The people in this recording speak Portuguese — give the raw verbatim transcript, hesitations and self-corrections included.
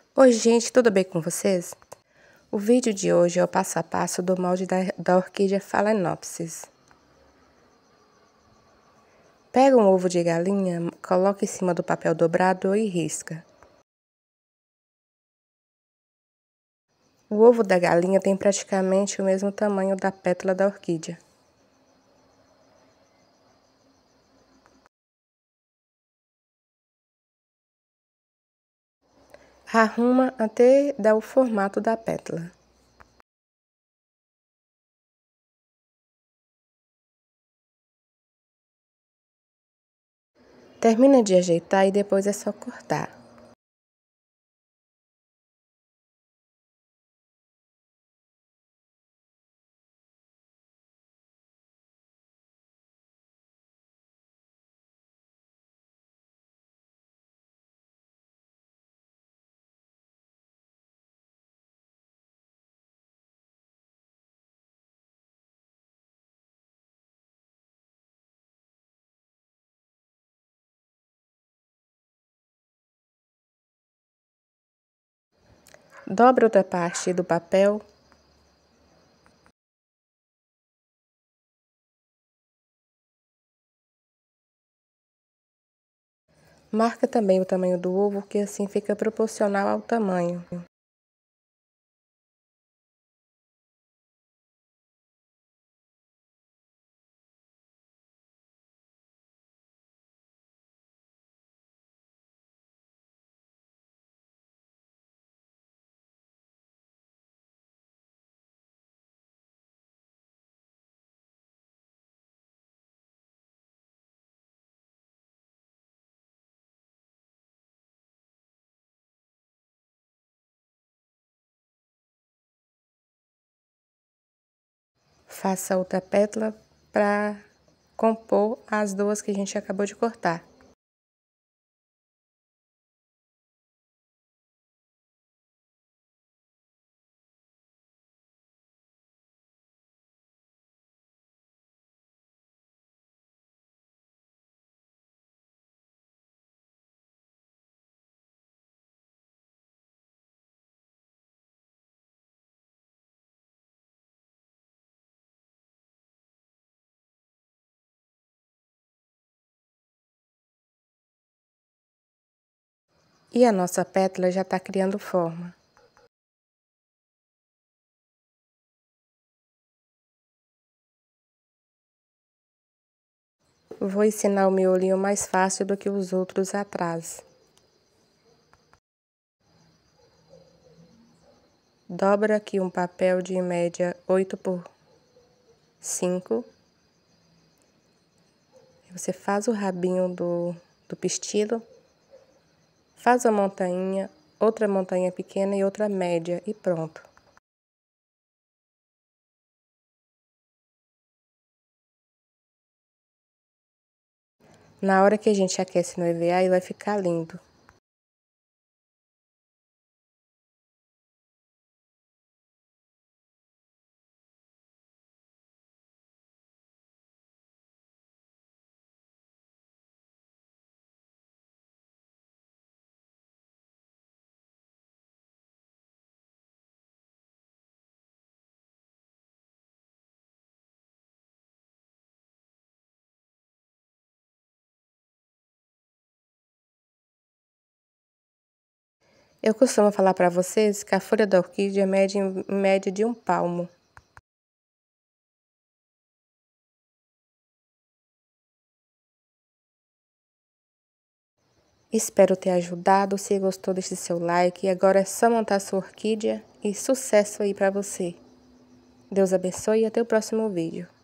Oi gente, tudo bem com vocês? O vídeo de hoje é o passo a passo do molde da, da orquídea Phalaenopsis. Pega um ovo de galinha, coloca em cima do papel dobrado e risca. O ovo da galinha tem praticamente o mesmo tamanho da pétala da orquídea. Arruma até dar o formato da pétala. Termina de ajeitar e depois é só cortar. Dobra outra parte do papel. Marca também o tamanho do ovo, que assim fica proporcional ao tamanho. Faça outra pétala para compor as duas que a gente acabou de cortar. E a nossa pétala já está criando forma. Vou ensinar o miolinho mais fácil do que os outros atrás. Dobra aqui um papel de média oito por cinco. Você faz o rabinho do, do pistilo. Faz uma montanha, outra montanha pequena e outra média e pronto. Na hora que a gente aquece no E V A, ele vai ficar lindo. Eu costumo falar para vocês que a folha da orquídea mede em média de um palmo. Espero ter ajudado. Se gostou, deixe seu like. E agora é só montar sua orquídea e sucesso aí para você. Deus abençoe e até o próximo vídeo.